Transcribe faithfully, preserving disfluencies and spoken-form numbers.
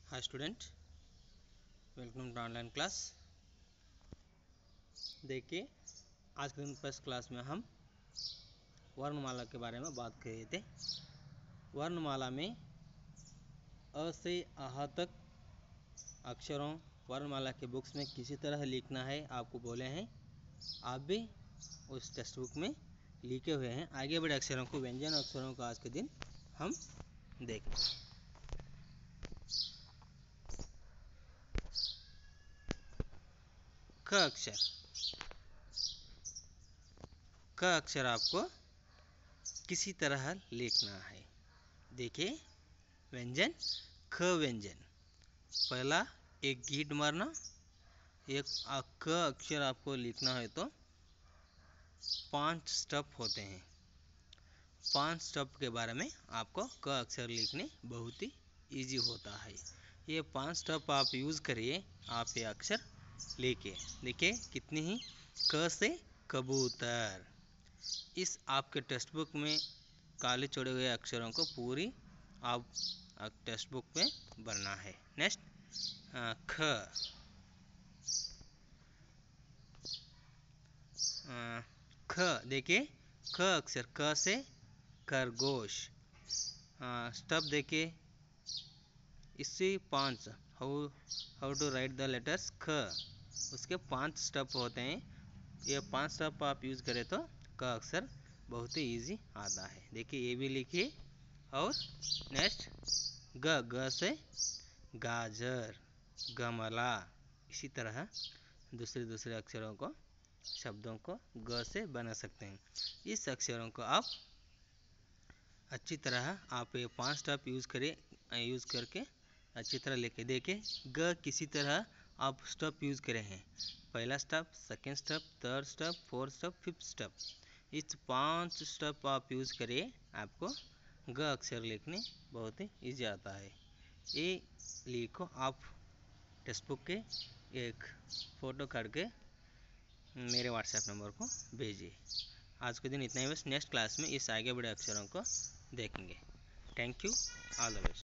Hi student, welcome to online class. देखिए, आज के दिन फर्स्ट क्लास में हम वर्णमाला के बारे में बात कर रहे थे। वर्णमाला में अ से अह तक अक्षरों वर्णमाला के बुक्स में किसी तरह लिखना है आपको बोले हैं। आप भी उस टेक्स्ट बुक में लिखे हुए हैं। आगे बढ़े अक्षरों को, व्यंजन अक्षरों को आज के दिन हम देखें। क अक्षर क अक्षर आपको किसी तरह लिखना है। देखिए, व्यंजन ख व्यंजन, पहला एक गीट मारना। एक क अक्षर आपको लिखना है तो पांच स्टेप होते हैं। पांच स्टेप के बारे में आपको क अक्षर लिखने बहुत ही इजी होता है। ये पांच स्टेप आप यूज़ करिए, आप ये अक्षर लिखिए। देखिए कितनी ही क से कबूतर। इस आपके टेक्स्ट बुक में काले छोड़े हुए अक्षरों को पूरी आप टेक्स्ट बुक में भरना है। नेक्स्ट ख आ, ख देखिए, ख अक्षर क से खरगोश। स्टेप देखिए, इससे पांच how how to write the letters ख, उसके पांच स्टेप होते हैं। ये पांच स्टेप आप यूज़ करें तो क अक्षर बहुत ही इजी आता है। देखिए ये भी लिखिए। और नेक्स्ट ग ग से गाजर, गमला। इसी तरह दूसरे दूसरे अक्षरों को, शब्दों को ग से बना सकते हैं। इस अक्षरों को आप अच्छी तरह आप ये पांच स्टेप यूज़ करें, यूज़ करके अच्छी तरह लिखे। देखिए ग किसी तरह आप स्टेप यूज़ करे हैं। पहला step, second step, third step, fourth step, fifth step. इस पांच स्टेप आप यूज़ करिए, आपको ग अक्षर लिखने बहुत ही ईजी आता है। ये लिखो आप टेक्स्ट बुक के एक फ़ोटो काट के मेरे व्हाट्सएप नंबर को भेजिए। आज के दिन इतना ही बस। नेक्स्ट क्लास में इस आगे बढ़े अक्षरों को देखेंगे। Thank you, all the best.